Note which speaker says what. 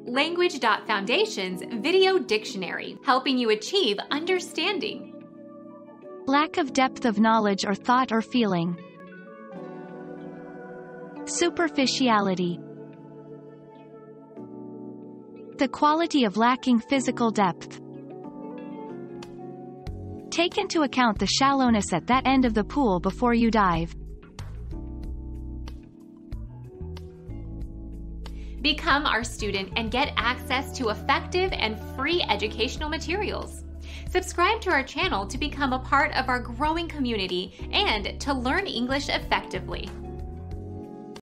Speaker 1: Language.Foundation's Video Dictionary, helping you achieve understanding.
Speaker 2: Lack of depth of knowledge or thought or feeling. Superficiality. The quality of lacking physical depth. Take into account the shallowness at that end of the pool before you dive.
Speaker 1: Become our student and get access to effective and free educational materials. Subscribe to our channel to become a part of our growing community and to learn English effectively.